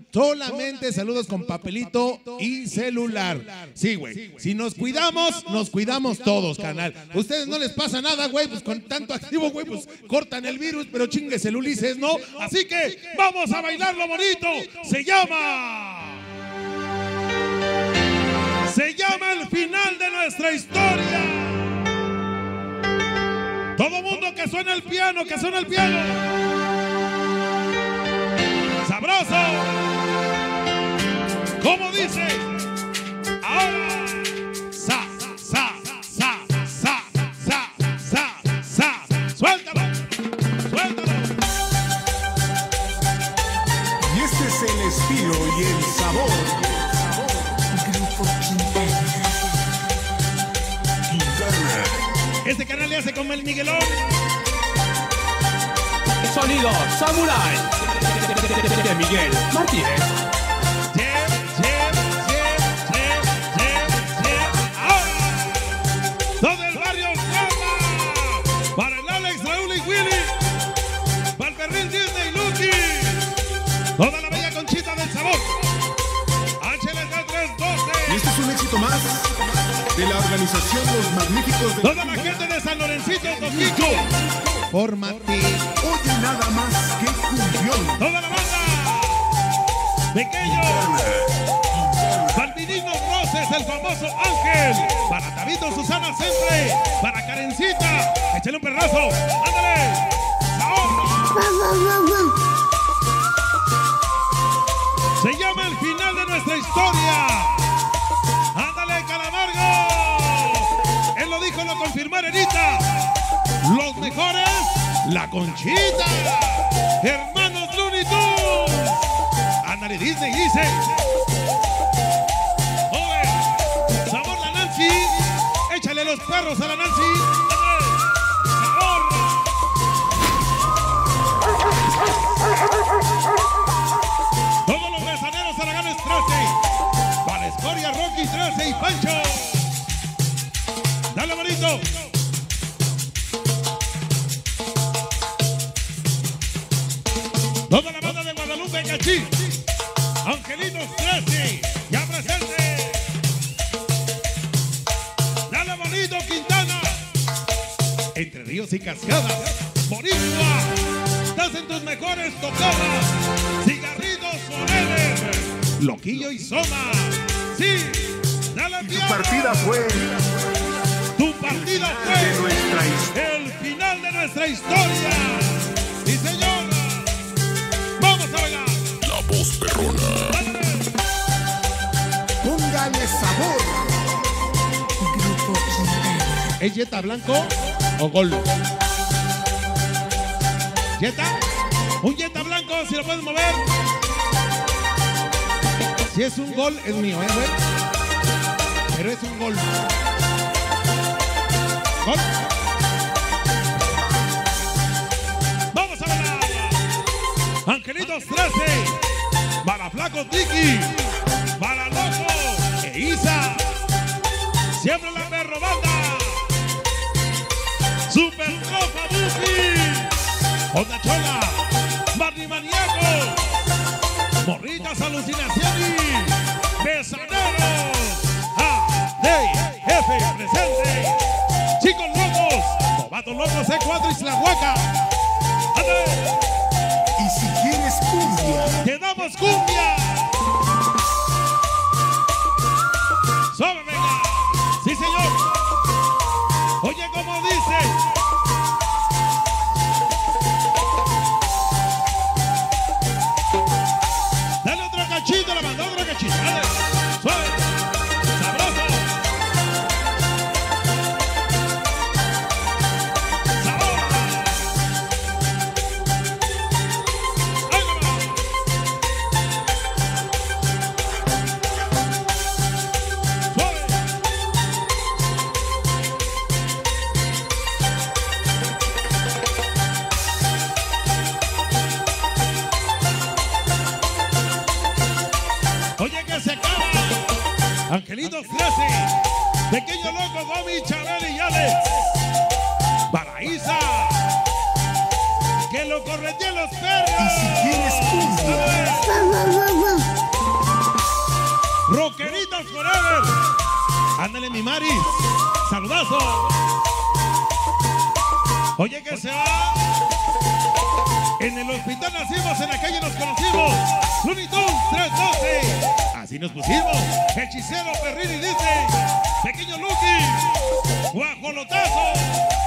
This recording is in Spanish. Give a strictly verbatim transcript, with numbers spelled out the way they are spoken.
Solamente saludos con papelito y celular. Sí, güey. Si nos cuidamos, nos cuidamos todos, canal. Ustedes no les pasa nada, güey. Pues con tanto activo, güey, pues cortan el virus, pero chingue el Ulises, ¿no? Así que vamos a bailar lo bonito. Se llama... Se llama el final de nuestra historia. Todo mundo que suena el piano, que suena el piano. Sabroso. ¿Cómo dice? Ahora. Sa, sa, sa, sa, sa, sa, sa. Suéltalo. Suéltalo. Y este es el estilo y el sabor. Grupo Quintana. Quintana. Este canal le hace como el Miguelón. Sonido Samurai de Miguel Martínez. Jeb, jeb, jeb, jeb, jeb, jeb. Ahora. Todo el barrio Roma. Para el Alex, Raúl y Willy. Para el Perril, Disney, Lucky. Toda la bella Conchita del sabor. H L T trescientos doce. Y este es un éxito más de la organización Los Magníficos de... Toda la gente de San Lorencito, Toquico. Fórmate. Oye nada más que cumbión. Toda la banda. Pequeño. Balvinino Roses, el famoso Ángel. Para Tabito, Susana Sempre. Para Karencita. Échale un perrazo. Ándale. Saoco. Se llama el final de nuestra historia. Ándale, Calamargo. Él lo dijo, lo confirmó Arenita. Los mejores, la Conchita. Hermanos Looney Tunes. Ándale, Disney dice. Joven, sabor la Nancy. Échale los perros a la Nancy. Ándale, sabor. Todos los besaneros Araganes trece. Para Escoria, Rocky trece y Pancho. Dale, bonito. Toda la banda de Guadalupe, Cachí. Angelitos trece. Ya presente. Dale, bonito, Quintana. Entre ríos y cascadas. Boricua. Estás en tus mejores tocadas. Cigarritos Forever. Loquillo y Soma. Sí. Dale, Y tu piano. partida fue Tu partida de fue nuestra historia. el final de nuestra historia. Sí, señor. Vamos a bailar. La voz perrona. Ándale. Póngale sabor. Grupo Quintana. ¿Es Jetta blanco o gol? ¿Jetta? Un Jetta blanco, si lo puedes mover. Si es un gol, es mío, ¿eh, güey? Pero es un gol. ¿Gol? ¡Vamos a bailar! Angelitos trece. Para Flaco Tiki. Para Loco. E Isa. Siempre la perro banda. Super Copa Buffy. Onda Chola. Barney Maniaco. Morritas Alucinaciones. Besaneros. A, D, F, presente. Chicos locos. Novatos locos, C cuatro y Slahuaca. ¡Ándale! Y si quieres cumbia, ¡Te damos cumbia! ¡Sobe, venga! ¡Sí, señor! Oye, como dice. Dale otro cachito, la mandó otro cachito. Dale. Suave. Sabroso. Sabor. Ahí va. Suave. Oye, que se acaba. Angelitos trece. Pequeño Loco, Gomi, Chabel y Alex. Para Isa. Que lo correteen los perros. y si quieres cumbia, ¡Ándale! Ándale, mi Mari. Saludazo. Oye, que se va. En el hospital nacimos, en la calle nos conocimos. Looney Tunes tres doce. Así nos pusimos. Hechicero Perrini dice. Pequeño Lucky. Guajolotazo.